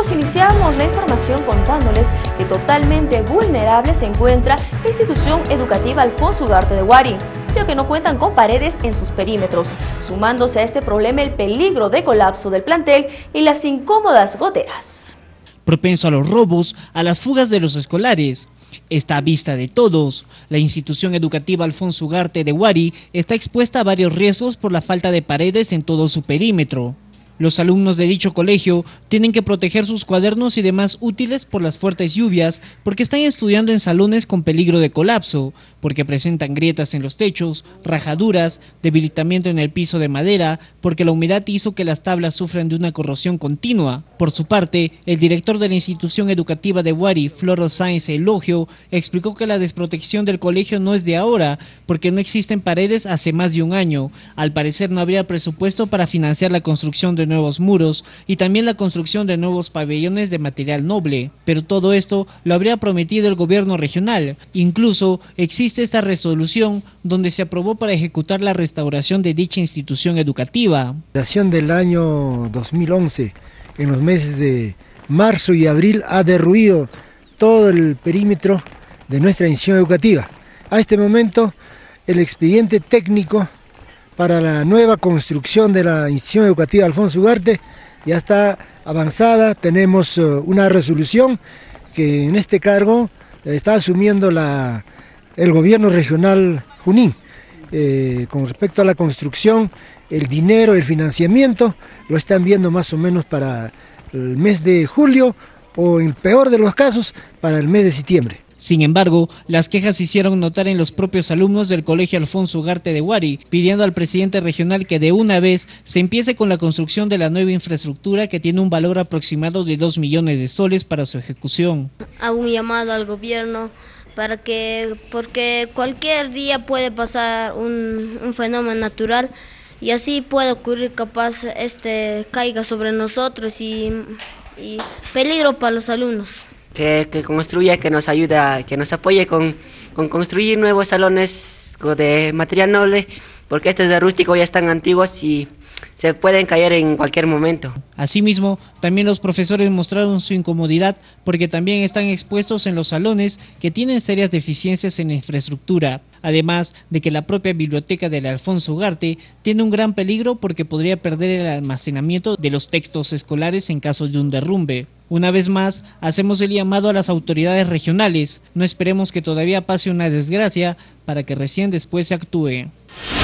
amigos, iniciamos la información contándoles que totalmente vulnerable se encuentra la institución educativa Alfonso Ugarte de Huari, ya que no cuentan con paredes en sus perímetros, sumándose a este problema el peligro de colapso del plantel y las incómodas goteras. Propenso a los robos, a las fugas de los escolares. Está a vista de todos. La institución educativa Alfonso Ugarte de Huari está expuesta a varios riesgos por la falta de paredes en todo su perímetro. Los alumnos de dicho colegio tienen que proteger sus cuadernos y demás útiles por las fuertes lluvias porque están estudiando en salones con peligro de colapso, porque presentan grietas en los techos, rajaduras, debilitamiento en el piso de madera, porque la humedad hizo que las tablas sufran de una corrosión continua. Por su parte, el director de la institución educativa de Huari, Floro Sáenz Elogio, explicó que la desprotección del colegio no es de ahora, porque no existen paredes hace más de un año. Al parecer no habría presupuesto para financiar la construcción de nuevos muros y también la construcción de nuevos pabellones de material noble, pero todo esto lo habría prometido el gobierno regional. Incluso existe esta resolución donde se aprobó para ejecutar la restauración de dicha institución educativa. La restauración del año 2011, en los meses de marzo y abril, ha derruido todo el perímetro de nuestra institución educativa. A este momento, el expediente técnico para la nueva construcción de la institución educativa Alfonso Ugarte ya está avanzada. Tenemos una resolución que en este cargo está asumiendo el gobierno regional Junín. Con respecto a la construcción, el dinero, el financiamiento, lo están viendo más o menos para el mes de julio o, en el peor de los casos, para el mes de septiembre. Sin embargo, las quejas se hicieron notar en los propios alumnos del Colegio Alfonso Ugarte de Huari, pidiendo al presidente regional que de una vez se empiece con la construcción de la nueva infraestructura que tiene un valor aproximado de 2 millones de soles para su ejecución. Hago un llamado al gobierno porque cualquier día puede pasar un fenómeno natural y así puede ocurrir, capaz caiga sobre nosotros y peligro para los alumnos. Que construya, que nos ayude, que nos apoye con construir nuevos salones de material noble, porque estos de rústico ya están antiguos y se pueden caer en cualquier momento. Asimismo, también los profesores mostraron su incomodidad porque también están expuestos en los salones que tienen serias deficiencias en la infraestructura, además de que la propia biblioteca del Alfonso Ugarte tiene un gran peligro porque podría perder el almacenamiento de los textos escolares en caso de un derrumbe. Una vez más, hacemos el llamado a las autoridades regionales. No esperemos que todavía pase una desgracia para que recién después se actúe.